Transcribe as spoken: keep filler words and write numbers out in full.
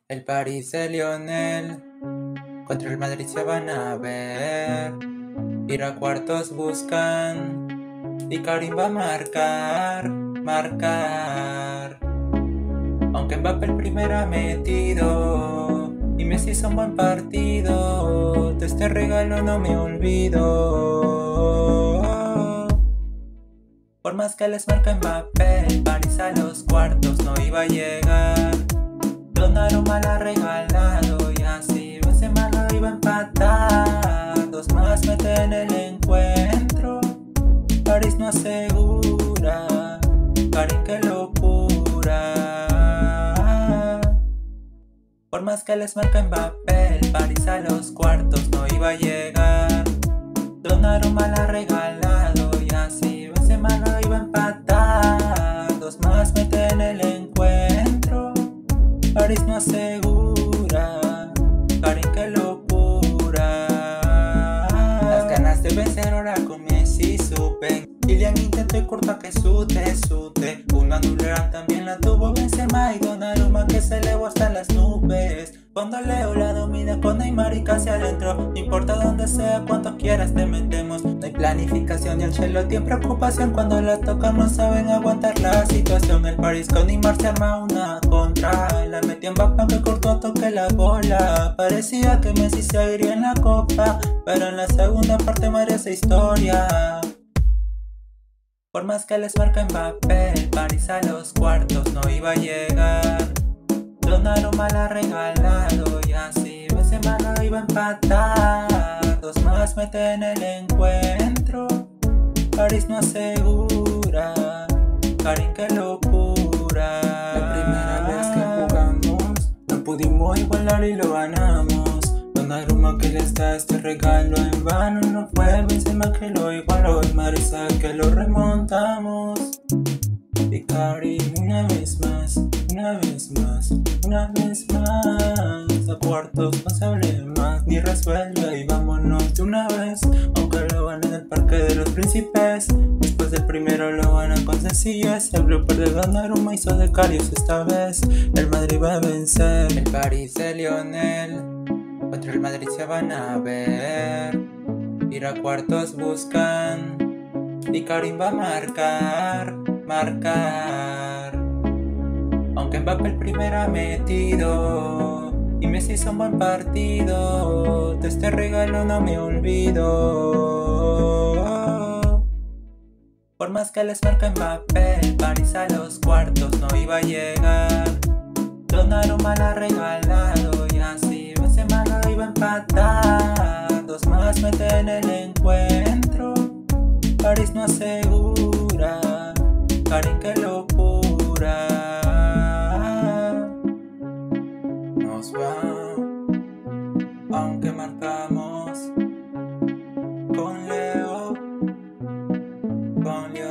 El París de Lionel contra el Madrid se van a ver. Ir a cuartos buscan y Karim va a marcar, marcar. Aunque Mbappé el primero ha metido y Messi hizo un buen partido, de este regalo no me olvido. Por más que les marque Mbappé, el París a los cuartos no iba a llegar. Donnarumma la ha regalado y así Benzema lo iba a empatar. Dos más mete en el encuentro, París no asegura. Karim, qué locura. Por más que les marque Mbappé, el París a los cuartos no iba a llegar. Donnarumma la ha regalado y así Benzema lo iba a empatar. Dos más mete en el encuentro, París no asegura. Karim, qué locura. Las ganas de vencer ahora con Messi suben. Kylian intentó y Courtois que sute, sute. Una anulera también la tuvo Benzema y Donnarumma que se elevó hasta las nubes. Cuando Leo la domina con Neymar y casi adentro, no importa donde sea, cuanto quieras te metemos. No hay planificación y el Ancelotti en preocupación. Cuando la tocan no saben aguantar la situación. El París con Neymar se arma una contra. La metió en Mbappé aunque Courtois toque la bola. Parecía que Messi se iría en la copa, pero en la segunda parte merece historia. Por más que les marque Mbappé, el París a los cuartos no iba a llegar. Donnarumma la ha regalado y así Benzema lo iba a empatar. Dos más mete en el encuentro, París no asegura. Karim, qué locura. La primera vez que jugamos no pudimos igualar y lo ganamos. Donnarumma que les da este regalo en vano, no fue Benzema que lo igualó, el Marisa que lo remontamos. Y Karim una vez más, una vez más, una vez más. A cuartos no se hable más ni resuelve y vámonos de una vez. Aunque lo van en el Parque de los Príncipes, después del primero lo ganan con sencillez. El blooper de Donnarumma hizo de Karius esta vez. El Madrid va a vencer. El París de Lionel contra el Madrid se van a ver. Ir a cuartos buscan y Karim va a marcar, marcar. Aunque Mbappé el primero ha metido y Messi hizo un buen partido, de este regalo no me olvido. Por más que les marque Mbappé, el París a los cuartos no iba a llegar. Donnarumma la ha regalado y así Benzema lo iba a empatar. Dos más mete en el encuentro, París no asegura. Karim, qué locura. Nos va, aunque marcamos con Leo, con Leo.